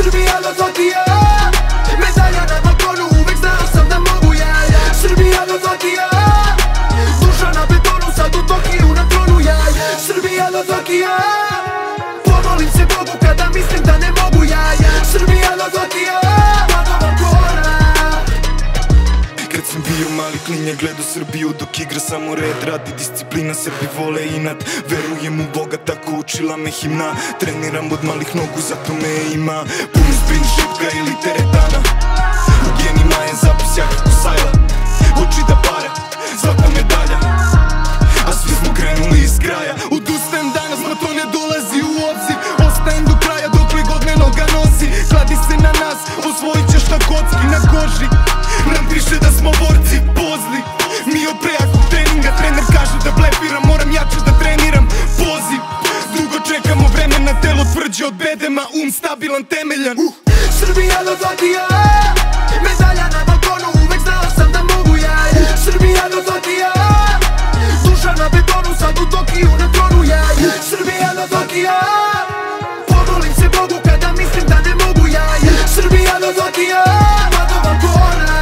Srbija do Tokija, medalja na balkonu, uvek znao sam da mogu ja. Srbija do Tokija, duša na betonu, sad u Tokiju na tronu ja. Srbija do Tokija, pomolim se Bogu kada mislim da ne mogu ja. Srbija do Tokija, pa do balkona. Kad sam bio mali klinja gledao Srbiju dok igra samo red, radi disciplina, Srbi vole inat. Verujem u Boga, tako učila me himna. Treniram od malih nogu, zato me ima. Puno sprint, šipka ili teretana. U genima je zapis jak kako sajla. Oči da pare, svaka medalja, a svi smo krenuli iz kraja. Odustajem danas, ma to ne dolazi u obzir. Ostajem do kraja dokle god me noga nosi. Kladi se na nas, osvojit ćeš na kocki, na koži nam piše da smo borci, pozli. Mi od prejakog treninga, trener kaže da blefiram, moram jače da treniram. Poziv, dugo čekamo vremena, telo tvrđe od bedema, stabilan, temeljan. Srbija do Tokija, medalja na balkonu, uvek znao sam da mogu ja. Srbija do Tokija, duša na betonu, sad u Tokiju na tronu ja. Srbija do Tokija, pomolim se Bogu kada mislim da ne mogu ja. Srbija do Tokija, pa do balkona.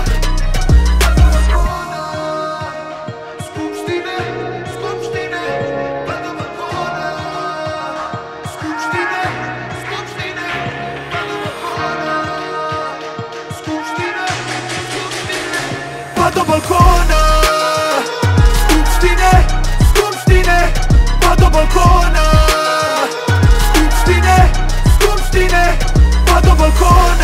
Skupštine, skupštine, pa do balkona. Skupštine, skupštine, pa do balkona. Skupštine, skupštine, pa do balkona. Skupštine, skupštine, pa do balkona. Skupštine, skupštine, pa do balkona.